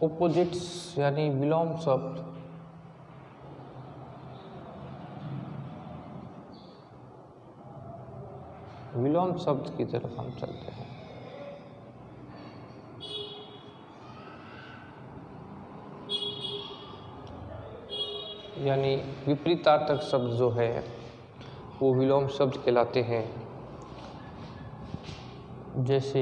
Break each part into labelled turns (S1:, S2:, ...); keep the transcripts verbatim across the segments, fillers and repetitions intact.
S1: Opposites यानी विलोम शब्द विलोम शब्द की तरफ हम चलते हैं। यानी विपरीतार्थक शब्द जो है वो विलोम शब्द कहलाते हैं। जैसे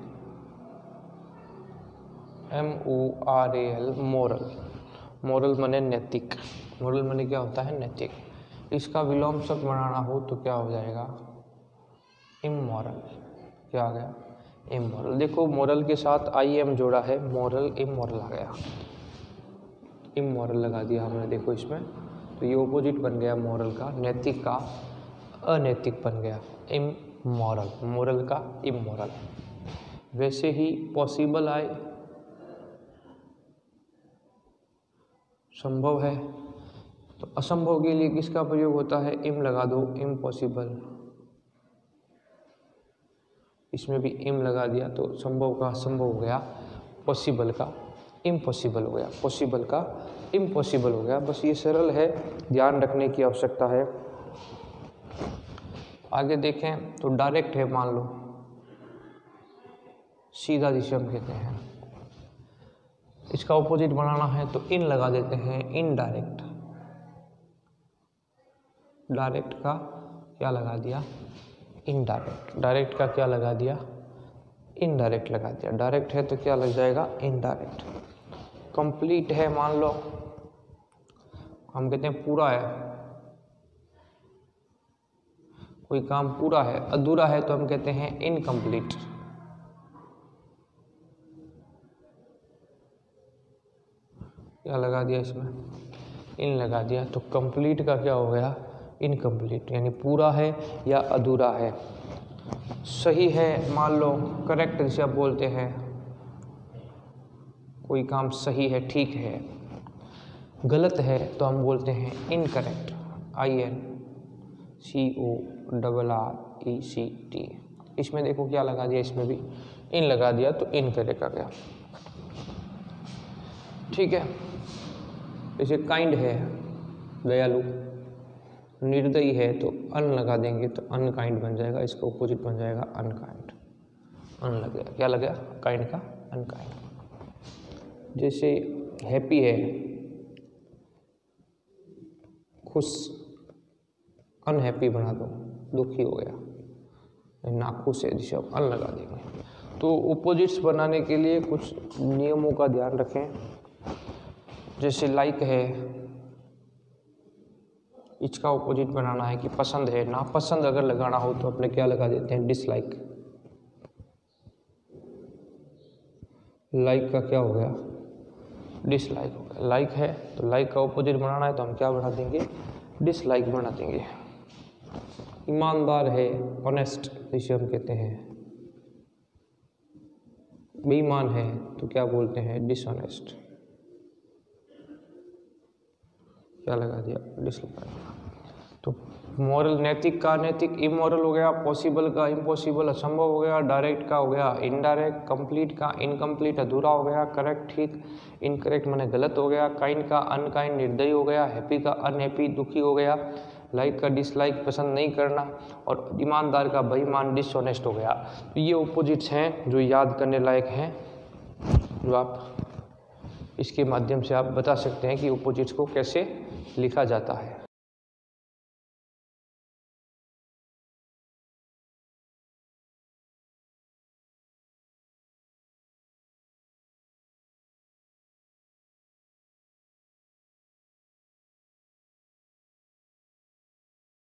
S1: M O R A L moral, moral माने नैतिक, मोरल माने क्या होता है नैतिक। इसका विलोम शब्द बनाना हो तो क्या हो जाएगा इमोरल। क्या आ गया इमोरल। देखो मोरल के साथ आई एम जोड़ा है, मोरल इमोरल आ गया, इमोरल लगा दिया हमने देखो इसमें, तो ये ओपोजिट बन गया मोरल का, नैतिक का अनैतिक बन गया इमोरल, मोरल का इमोरल। वैसे ही पॉसिबल आए संभव है, तो असंभव के लिए किसका प्रयोग होता है इम लगा दो, इम्पॉसिबल। इसमें भी इम लगा दिया तो संभव का असंभव हो गया, पॉसिबल का इम्पॉसिबल हो गया, पॉसिबल का इम्पॉसिबल हो गया। बस ये सरल है, ध्यान रखने की आवश्यकता है। आगे देखें तो डायरेक्ट है, मान लो सीधा जिसे हम कहते हैं, इसका ऑपोजिट बनाना है तो इन लगा देते हैं, इनडायरेक्ट। डायरेक्ट का क्या लगा दिया इनडायरेक्ट, डायरेक्ट का क्या लगा दिया इनडायरेक्ट लगा दिया। डायरेक्ट है तो क्या लग जाएगा इनडायरेक्ट। कंप्लीट है, मान लो हम कहते हैं पूरा है, कोई काम पूरा है, अधूरा है तो हम कहते हैं इनकम्प्लीट। क्या लगा दिया इसमें इन लगा दिया, तो कंप्लीट का क्या हो गया इनकम्प्लीट, यानी पूरा है या अधूरा है। सही है, मान लो करेक्ट जिसे आप बोलते हैं, कोई काम सही है ठीक है। गलत है तो हम बोलते हैं incorrect, I N C O double R E C T. इसमें देखो क्या लगा दिया, इसमें भी इन लगा दिया तो इनकरेक्ट आ गया। ठीक है, जैसे काइंड है दयालु, निर्दयी है तो अन लगा देंगे तो अनकाइंड बन जाएगा, इसका ऑपोजिट बन जाएगा अनकाइंड। अन लग गया, क्या लग गया काइंड का अनकाइंड। जैसे हैप्पी है खुश, अनहैप्पी बना दो दुखी हो गया, नाखुश है जिसे आप अन लगा देंगे। तो ऑपोजिट्स बनाने के लिए कुछ नियमों का ध्यान रखें। जैसे लाइक है, इसका ऑपोजिट बनाना है कि पसंद है, नापसंद अगर लगाना हो तो अपने क्या लगा देते हैं डिसलाइक। लाइक का क्या हो गया डिसलाइक हो गया। लाइक है तो लाइक का ऑपोजिट बनाना है तो हम क्या बना देंगे डिसलाइक बना देंगे। ईमानदार है ऑनेस्ट जिसे हम कहते हैं, बेईमान है तो क्या बोलते हैं डिसऑनेस्ट। क्या लगा दिया डिसलाइक। तो मॉरल नैतिक का नैतिक, इमोरल हो गया, पॉसिबल का इम्पॉसिबल, असंभव हो गया, डायरेक्ट का हो गया इनडायरेक्ट, कंप्लीट का इनकम्प्लीट अधूरा हो गया, करेक्ट ठीक, इनकरेक्ट माने गलत हो गया, काइंड का अनकाइंड निर्दयी हो गया, हैप्पी का अनहैप्पी दुखी हो गया, लाइक का डिसलाइक पसंद नहीं करना, और ईमानदार का बेईमान डिसऑनेस्ट हो गया। तो ये ऑपोजिट्स हैं जो याद करने लायक हैं, जो आप इसके माध्यम से आप बता सकते हैं कि ऑपोजिट्स को कैसे लिखा जाता है।